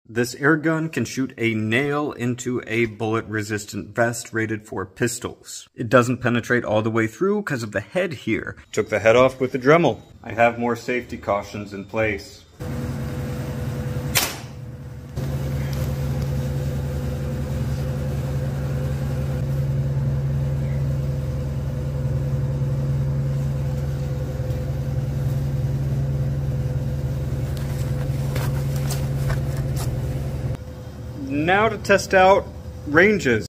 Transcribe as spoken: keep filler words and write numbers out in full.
This air gun can shoot a nail into a bullet-resistant vest rated for pistols. It doesn't penetrate all the way through because of the head here. Took the head off with the Dremel. I have more safety cautions in place. Now to test out ranges.